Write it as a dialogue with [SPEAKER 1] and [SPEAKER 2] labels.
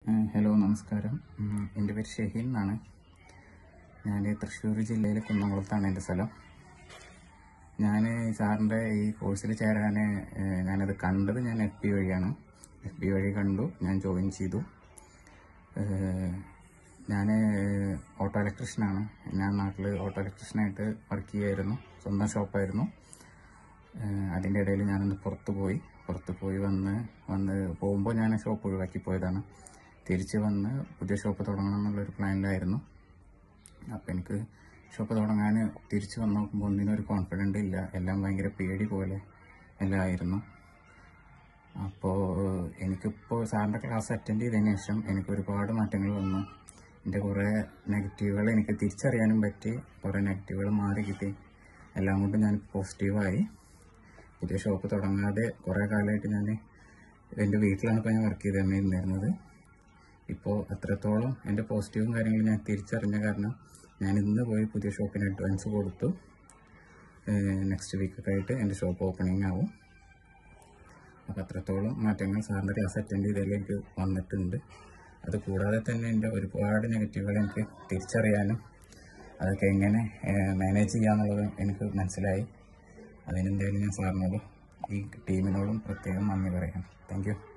[SPEAKER 1] Hello നമസ്കാരം. എൻ്റെ പേര് ഷഹീൻ എന്നാണ്. ഞാൻ തൃശ്ശൂർ ജില്ലയിലെ കുന്നംകുളത്താണ് എൻ്റെ സ്ഥലം. ഞാൻ സാറിൻ്റെ ഈ കോഴ്സിൽ ചേരാൻ ഞാനത് കണ്ടത് ഞാൻ FB വഴിയാണ്. FB വഴി കണ്ടു, ഞാൻ ജോയിൻ ചെയ്തു. ഞാൻ ഓട്ടോ ഇലക്ട്രീഷ്യനാണ്. ഞാൻ നാട്ടിൽ ഓട്ടോ ഇലക്ട്രീഷ്യനായിട്ട് വർക്ക് ചെയ്യുമായിരുന്നു. സ്വന്തം ഷോപ്പായിരുന്നു. അതിൻ്റെ ഇടയിൽ ഞാനൊന്ന് പുറത്ത് പോയി വന്ന് പോകുമ്പോൾ ഞാൻ ഷോപ്പ് ഒഴിവാക്കി പോയതാണ്. തിരിച്ച് വന്ന് പുതിയ ഷോപ്പ് തുടങ്ങണം എന്നുള്ളൊരു പ്ലാനിലായിരുന്നു. അപ്പോൾ എനിക്ക് ഷോപ്പ് തുടങ്ങാൻ തിരിച്ച് വന്ന് നോക്കുമ്പോൾ ഒന്നിനൊരു കോൺഫിഡൻ്റ് ഇല്ല. എല്ലാം ഭയങ്കര പേടി പോലെ എല്ലാം ആയിരുന്നു. അപ്പോൾ എനിക്കിപ്പോൾ സാറിൻ്റെ ക്ലാസ് അറ്റൻഡ് ചെയ്തതിന് ശേഷം എനിക്ക് ഒരുപാട് മാറ്റങ്ങൾ വന്നു. എൻ്റെ കുറേ നെഗറ്റീവുകൾ എനിക്ക് തിരിച്ചറിയാനും പറ്റി. കുറേ നെഗറ്റീവുകൾ മാറി കിട്ടി. എല്ലാം കൊണ്ടും ഞാൻ പോസിറ്റീവായി. പുതിയ ഷോപ്പ് തുടങ്ങാതെ കുറേ കാലമായിട്ട് ഞാൻ എൻ്റെ വീട്ടിലാണ് ഇപ്പോൾ ഞാൻ വർക്ക് ചെയ്ത് തന്നിരുന്നത്. ഇപ്പോൾ അത്രത്തോളം എൻ്റെ പോസിറ്റീവും കാര്യങ്ങളും ഞാൻ തിരിച്ചറിഞ്ഞ കാരണം ഞാൻ ഇന്ന് പോയി പുതിയ ഷോപ്പിന് അഡ്വാൻസ് കൊടുത്തു. നെക്സ്റ്റ് വീക്കൊക്കെ ആയിട്ട് എൻ്റെ ഷോപ്പ് ഓപ്പണിംഗ് ആവും. അപ്പോൾ അത്രത്തോളം മാറ്റങ്ങൾ സാറിൻ്റെ ക്ലാസ് അറ്റൻഡ് ചെയ്തതിൽ എനിക്ക് വന്നിട്ടുണ്ട്. അത് കൂടാതെ തന്നെ എൻ്റെ ഒരുപാട് നെഗറ്റീവുകൾ എനിക്ക് തിരിച്ചറിയാനും അതൊക്കെ എങ്ങനെ മാനേജ് ചെയ്യാന്നുള്ളത് എനിക്ക് മനസ്സിലായി. അതിനെന്തായാലും ഞാൻ സാറിനോടും ഈ ടീമിനോടും പ്രത്യേകം നന്ദി പറയാം. Thank U.